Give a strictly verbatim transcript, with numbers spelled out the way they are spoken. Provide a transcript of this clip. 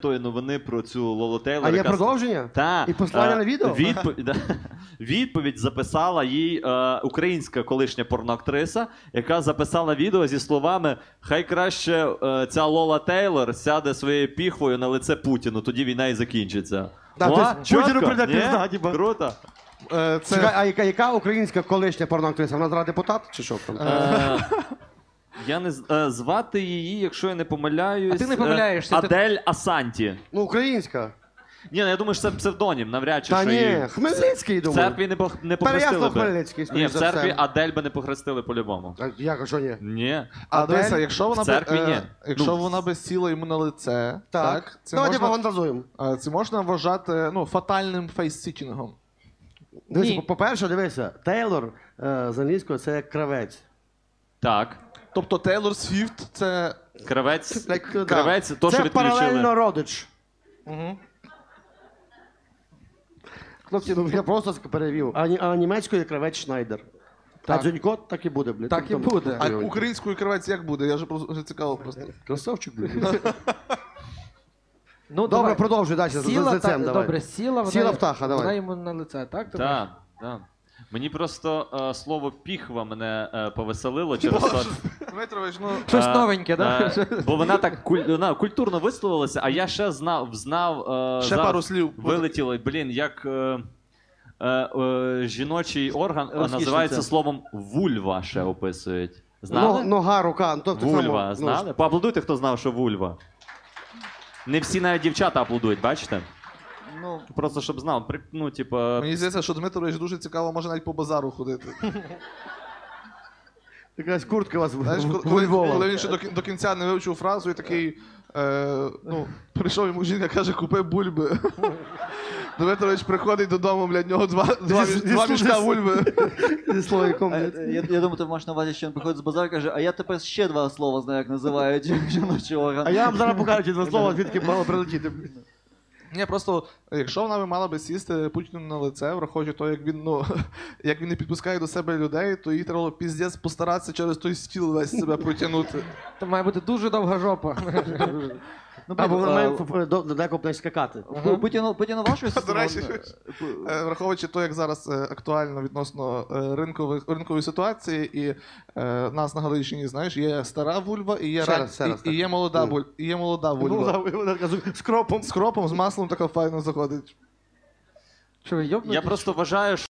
тої новини про цю Лолу Тейлор. А є яка... продовження? Та, І послання е, на відео? Відповідь, да, відповідь записала їй е, українська колишня порноактриса, яка записала відео зі словами «Хай краще е, ця Лола Тейлор сяде своєю піхвою на лице Путіну, тоді війна і закінчиться». Да, О, тобто чітко, Путіну прийде ні? пізда, типа. Круто. Е, це... Чекай, а яка, яка українська колишня порноактриса? Вона зараз депутат чи що там? Е, я не з- е, звати її, якщо я не помиляюсь. А ти не е, помиляєшся, ти- Адель Асанті. Ну, українська. Ні, ну, я думаю, що це псевдонім, навряд чи Та що ні, її... Хмельницький, В думаю. церкві не, пох... не похрестили Переяслав би. Хмельницький, Ні, скоріш в за церкві все. Адель би не похрестили по-любому. А як, а що ні? Ні. А Адель? дивися, якщо вона В церкві би, ні. е, якщо Ну, вона би сіла йому на лице, так, Так. це, Давайте можна, пофантазуємо. е, це можна вважати ну, фатальним фейс-сітінгом. Дивися, Ні. по- по-перше, дивися, Тейлор е, з англійською це як кравець. Так. Тобто Тейлор Свіфт це... Кравець, Як, да. кравець, то, це що відключили. паралельно родич. Угу. Хлопці, ну я просто перевів. А, ні- а німецькою кравець Шнайдер. Так. А Дзюнько так і буде, блядь. Так і Тобто- буде. А українською кравець як буде? Я вже просто вже цікаво просто. Красавчик, блядь. Ну, Добре, давай. продовжуй далі. з Сіла, лицем так, давай. добре, сіла, вона, Сіла птаха, давай. вона йому на лице, так? ти бачиш? Так, так. Мені просто е, слово піхва мене е, повеселило через те, Дмитрович, ну... Щось Е, новеньке, так? е, бо вона так куль... вона культурно висловилася, а я ще знав, знав е, Ще зараз пару слів. вилетіло, блін, як е, е, е, жіночий орган е, Розкішниця. називається словом вульва, ще описують. Знали? Ну, нога, рука. Ну, то, так само, Вульва, ну, знали? Поаплодуйте, хто знав, що вульва. Не всі навіть дівчата аплодують, бачите? Ну, Просто щоб знав. При- Ну, типа, Мені здається, що Дмитрович дуже цікаво може навіть по базару ходити. Якась куртка у вас Знаєш, в- коли, в- коли, Львова. коли він ще до, кін- до кінця не вивчив фразу і такий, е, ну, прийшов йому жінка, каже, купи бульби. Дмитрович приходить додому, блядь, в нього два, два, Зі- між- два зі- мішка зі- бульби. Зі слоїком. А, блядь. е, Я, я думаю, ти маєш на увазі, що він приходить з базару і каже, а я тепер ще два слова знаю, як називають жіночий орган. А я вам зараз покажу ці два слова, звідки мало прилетіти. Ні, просто, якщо вона би мала би сісти Путіну на лице, враховуючи то, як він, ну, як він не підпускає до себе людей, то їй треба було піздець постаратися через той стіл весь себе протягнути. то має бути дуже довга жопа. Ну, Або вона а, має ф- ф- до- далеко б не скакати. Пу- Путіну, Путіну важко До речі, Пу- Е, Враховуючи то, як зараз е, актуально відносно е, ринкових, ринкової ситуації, і е, нас на Галичині, знаєш, є стара вульва і є, Ще ран- раз, ще раз, і, і так. є молода, Ну. вуль, і є молода Ну, вульва. да, вона така з- з кропом. З кропом, з маслом така файно заходить. Що ви йобнуті? я просто вважаю,